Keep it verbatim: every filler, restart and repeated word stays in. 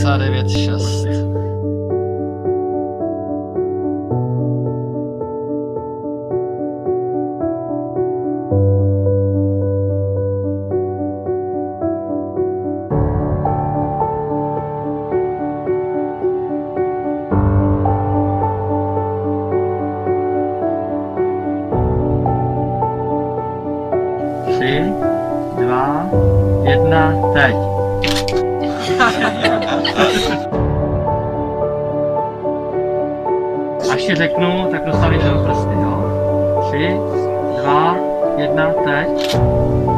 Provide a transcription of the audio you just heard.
devadesát devět šest. Tři, dva, jedna, teď. Až ti řeknu, tak dostavíš do prsty, jo? Tři, dva, jedna, teď.